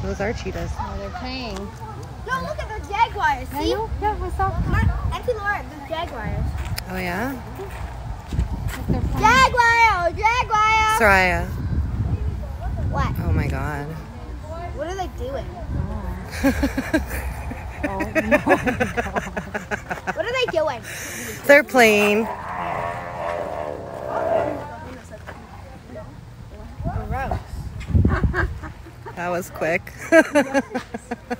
Those are cheetahs. Oh, they're playing. No, look at the jaguars. I See? know. Yeah, I saw. Auntie Laura, the jaguars. Oh, yeah? They're playing. Jaguar! Jaguar! Soraya. What? Oh, my God. What are they doing? Oh my God. What are they doing? They're playing. Gross. That was quick.